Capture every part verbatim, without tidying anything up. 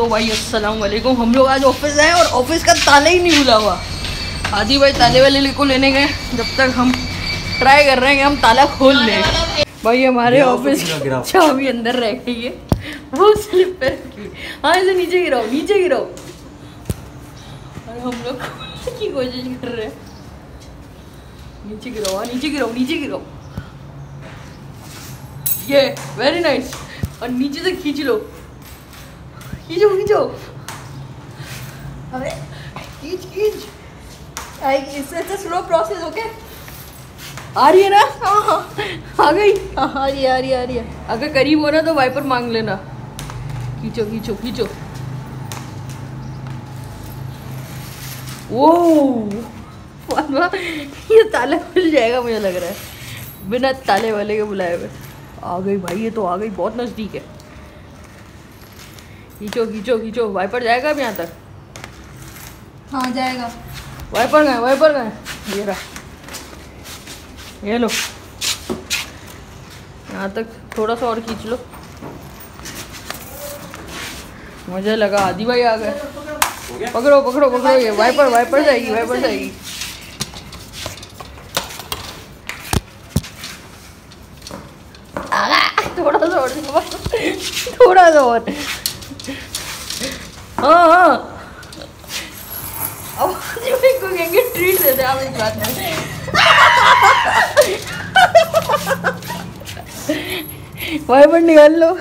तो भाई अस्सलाम वालेकुम। हम लोग आज ऑफिस आए और ऑफिस का ताला ही नहीं खुला हुआ। आदि भाई ताले वाले को लेने गए, जब तक हम ट्राई कर रहे हैं कि हम ताला खोल लें। भाई हमारे ऑफिस चाबी अंदर रह गई है, वो स्लिप पे रखी। हाँ इसे नीचे गिराओ, नीचे गिराओ। और हम लोग खोलने की कोशिश कर रहे हैं। नीचे गिराओ, हाँ नीचे गिराओ, नीचे गिराओ। ये वेरी नाइस। और नीचे से खींच लो, खींचो खींचो। अरे खींच खींच। इससे स्लो प्रोसेस। ओके आ रही है ना? हाँ हाँ आ गई। हाँ आ रही है, आ रही है, आ रही है। अगर करीब हो ना तो वाइपर मांग लेना। खींचो खींचो खींचो। वो ये ताला खुल जाएगा मुझे लग रहा है, बिना ताले वाले के बुलाए हुए। आ गई भाई, ये तो आ गई, बहुत नज़दीक है। खींचो खींचो खींचो। वाइपर जाएगा अब यहाँ तक? हाँ जाएगा। वाइपर गए, वाइपर गए। ये रहा, ये लो। यहाँ तक थोड़ा सा और खींच लो। मुझे लगा आदि भाई आ गए। पकड़ो पकड़ो पकड़ो, ये वाइपर वाइपर जाएगी, वाइपर जाएगी। थोड़ा सा और, थोड़ा सा और। हाँ हाँ अब को कहेंगे ट्रीट देते आप इस बात में। वाइपर निकाल लो।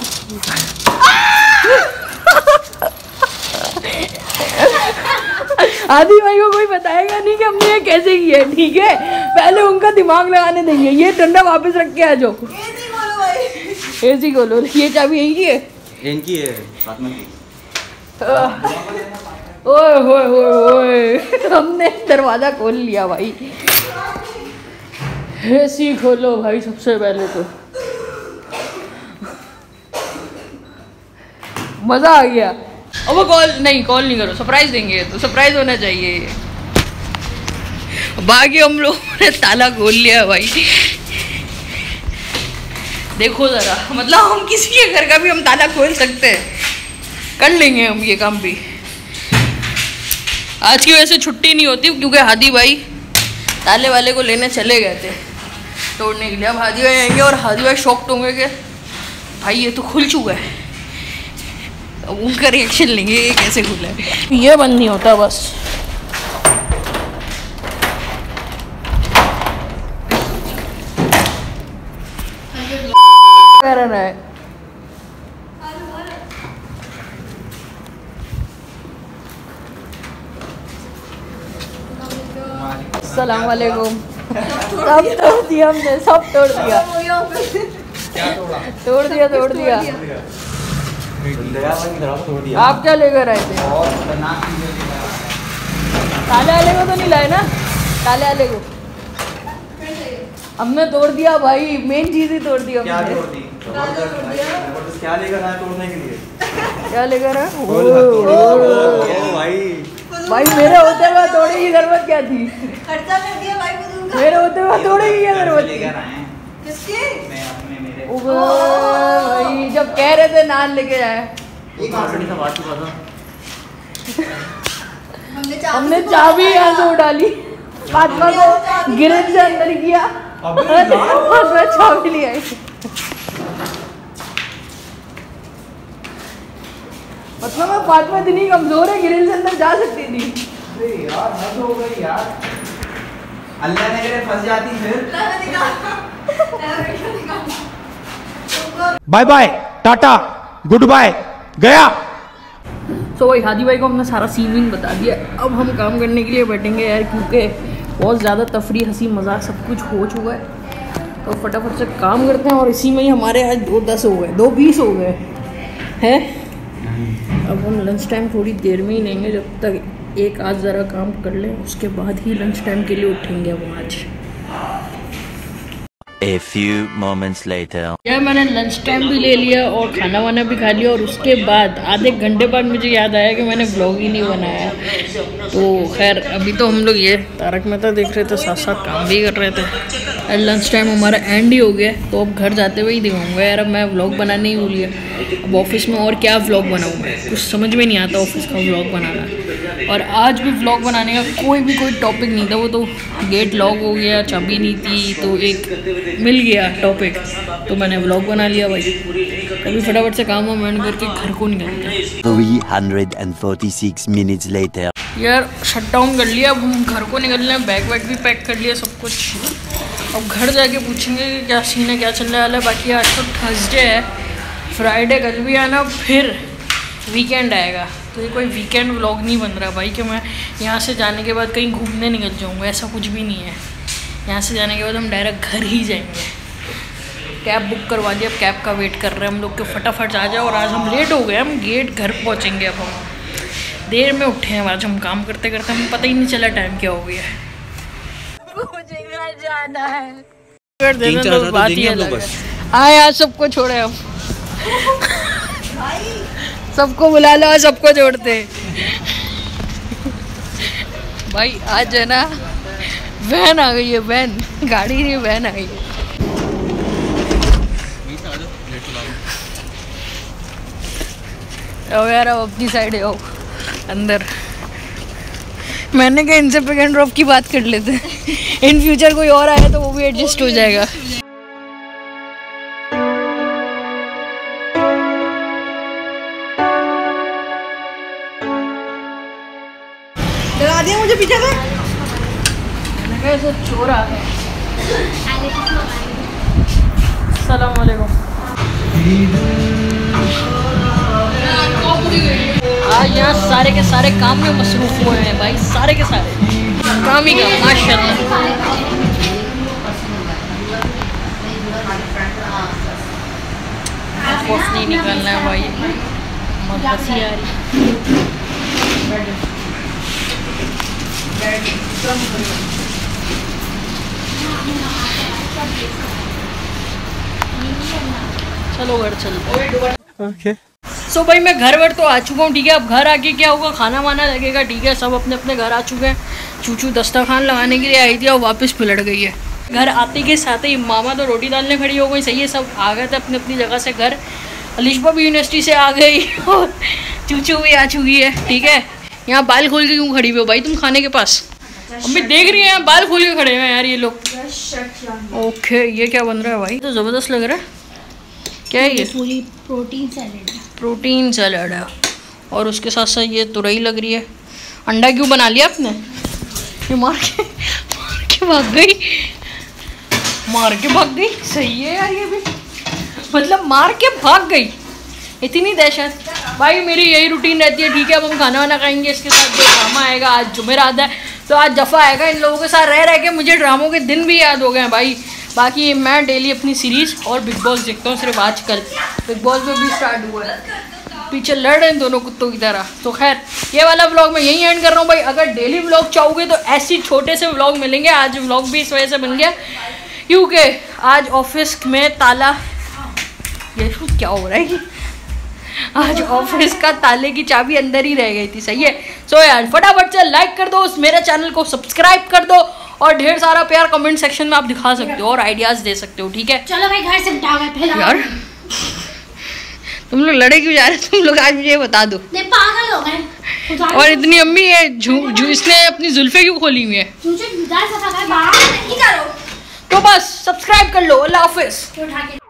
आदि भाई को कोई बताएगा नहीं कि हमने ये कैसे किया है, ठीक है? पहले उनका दिमाग लगाने देंगे। ये डंडा वापस रख के आ जाओ। एसी खोलो। ये चाबी यही की है, इनकी है। ओए होए होए होए, हमने दरवाजा खोल लिया भाई। एसी खोलो भाई सबसे पहले तो। मजा आ गया। अब वो कॉल नहीं, कॉल नहीं करो, सरप्राइज देंगे। तो सरप्राइज होना चाहिए। बाकी हम लोगों ने ताला खोल लिया भाई। देखो जरा, मतलब हम किसी के घर का भी हम ताला खोल सकते हैं, कर लेंगे हम ये काम भी। आज की वजह से छुट्टी नहीं होती क्योंकि हादी भाई ताले वाले को लेने चले गए थे तोड़ने के लिए। अब हादी भाई आएंगे और हादी भाई शॉक्ड होंगे कि भाई ये तो खुल चुका है। अब उनका रिएक्शन लेंगे ये कैसे खुला है। ये बंद नहीं होता बस। करना है। अस्सलाम वालेकुम। सब तोड़ दिया हमने, सब तोड़ दिया। तोड़ दिया तोड़ दिया। आप क्या लेकर आए थे? ताले वाले को तो नहीं लाए ना? ताले वाले को हमने तोड़ दिया भाई। मेन चीज ही तोड़ दी हमने। क्या लेकर आए तोड़ने के लिए? क्या लेकर आए? भाई भाई मेरे होते हुए तोड़ने की जरूरत क्या थी? खर्चा कर दिया भाई को। मेरे होते हुए तोड़ने की क्या जरूरत थी? किसकी? मैं अपने मेरे। भाई जब कह रहे थे नान लेके जाए। हमने चाबी यहाँ से उड़ाली, फातिमा को गिरज से अंदर किया और मैं चाबी ले आई। मतलब मैं फातिमा इतनी कमजोर है, गिरिल से अंदर जा सकती थी। अरे यार हद हो गई यार। अल्लाह ने मेरे फंस जाती फिर। Bye bye tata goodbye गया। सो भाई हादी भाई को हमने सारा सीन वीन बता दिया। अब हम काम करने के लिए बैठेंगे यार, क्योंकि बहुत ज़्यादा तफरी हंसी मजाक सब कुछ हो चुका है। तो फटाफट से काम करते हैं। और इसी में ही हमारे आज दो दस हो गए, दो बीस हो गए हैं। अब हम लंच टाइम थोड़ी देर में ही लेंगे, जब तक एक आज ज़रा काम कर लें, उसके बाद ही लंच टाइम के लिए उठेंगे हम आज। A few moments later. यार मैंने लंच टाइम भी ले लिया और खाना वाना भी खा लिया और उसके बाद आधे घंटे बाद मुझे याद आया कि मैंने व्लॉग ही नहीं बनाया। तो खैर अभी तो हम लोग ये तारक मेहता देख रहे थे, साथ साथ काम भी कर रहे थे। लंच टाइम हमारा एंड ही हो गया, तो अब घर जाते हुए ही दिखाऊंगा। यार अब मैं व्लॉग बनाने ही भूल गया। अब ऑफिस में और क्या व्लॉग बनाऊँ मैं, कुछ समझ में नहीं आता ऑफिस का व्लॉग बनाना। और आज भी व्लॉग बनाने का कोई भी कोई टॉपिक नहीं था, वो तो गेट लॉक हो गया, चाबी नहीं थी, तो एक मिल गया टॉपिक, तो मैंने व्लॉग बना लिया भाई। अभी फटाफट से काम वाम एंड करके घर को निकलते हैं। three hundred forty-six minutes later. यार शट डाउन कर लिया, अब हम घर को निकल रहे हैं। बैग वैग भी पैक कर लिया सब कुछ। अब घर जाके पूछेंगे कि क्या सीन है, क्या चलने वाला है। बाकी आज तो थर्सडे है, फ्राइडे कल भी आना, फिर वीकेंड आएगा। तो ये कोई वीकेंड व्लॉग नहीं बन रहा भाई कि मैं यहाँ से जाने के बाद कहीं घूमने निकल जाऊँगा, ऐसा कुछ भी नहीं है। यहाँ से जाने के बाद हम डायरेक्ट घर ही जाएंगे। कैब बुक करवा दिया, अब कैब का वेट कर रहे हैं हम लोग के फटाफट आ जाओ। और आज हम लेट हो गए, हम गेट घर पहुँचेंगे। अब हम देर में उठे हैं आज, हम काम करते करते हमें पता ही नहीं चला टाइम क्या हो गया है। मुझे घर जाना है, कर देना तो बात ही अलग है। हाँ यार सबको छोड़े हम, सबको बुला लो, सबको जोड़ते भाई। आज है ना वैन आ गई है, वैन, गाड़ी नहीं वैन आ गई है। आओ यार अब अपनी साइड आओ अंदर। मैंने कहा इनसे पिक एंड ड्रॉप की बात कर लेते हैं, इन फ्यूचर कोई और आया तो वो भी एडजस्ट हो जाएगा। लगा दिया मुझे पीछे से, कैसे चोरा है। अस्सलाम वालेकुम। आज यहाँ सारे के सारे काम में मसरूफ हुए हैं भाई, सारे के सारे काम ही काम माशाल्लाह। कुछ नहीं निकलना है भाई, बहुत हंसी आ रही। चलो घर चलते। ओके सो so भाई मैं घर वर तो आ चुका हूँ, ठीक है। अब घर आके क्या होगा, खाना वाना लगेगा, ठीक है। सब अपने अपने घर आ चुके हैं। चूचू दस्तरखान लगाने के लिए आई थी और वापस पिलट गई है। घर आते के साथ ही मामा तो रोटी डालने खड़ी हो गई, सही है। सब आ गए थे अपनी अपनी जगह से घर। अलिशबा भी यूनिवर्सिटी से आ गई और चूचू भी आ चुकी है, ठीक है। यहाँ बाल खोल के क्यों खड़ी हुई हो भाई तुम खाने के पास? अभी देख रही हैं बाल खोल के खड़े हैं यार ये लोग। ओके ये क्या बन रहा है भाई, तो ज़बरदस्त लग रहा है। क्या है ये? पूरी प्रोटीन सैलेड है। प्रोटीन सैलड है और उसके साथ साथ ये तुरई लग रही है। अंडा क्यों बना लिया आपने? ये मार के मार के भाग गई, मार के भाग गई। सही है यार, ये भी मतलब मार के भाग गई, इतनी दहशत। भाई मेरी यही रूटीन रहती है, ठीक है। अब हम खाना वाना खाएंगे, इसके साथ जो ड्रामा आएगा, आज जुमेरात है तो आज जफ़ा आएगा। इन लोगों के साथ रह रह के मुझे ड्रामों के दिन भी याद हो गए हैं भाई। बाकी मैं डेली अपनी सीरीज़ और बिग बॉस देखता हूँ, सिर्फ आज कल बिग बॉस में भी स्टार्ट हुआ है। पीछे लड़ रहे हैं दोनों कुत्तों की तरह। तो खैर ये वाला व्लॉग मैं यहीं एंड कर रहा हूँ भाई। अगर डेली व्लॉग चाहोगे तो ऐसे छोटे से व्लॉग मिलेंगे। आज व्लॉग भी इस वजह से बन गया क्योंकि आज ऑफिस में ताला, ये क्या हो रहा है, आज ऑफिस का ताले की चाबी अंदर ही रह गई थी, सही है। सो यार फटाफट से लाइक कर दो, उस मेरे चैनल को सब्सक्राइब कर दो और ढेर सारा प्यार कमेंट सेक्शन में आप दिखा सकते हो और आइडियाज दे सकते हो, ठीक है। चलो भाई घर से उठा गए यार तुम लोग लड़े क्यों जा रहे हो? तुम लोग आज मुझे बता दो। नहीं पागल हो गए। और इतनी अम्मी है झू झू इसने अपनी जुल्फे क्यों खोली हुई है? तो बस सब्सक्राइब कर लो। अल्लाह हाफिज।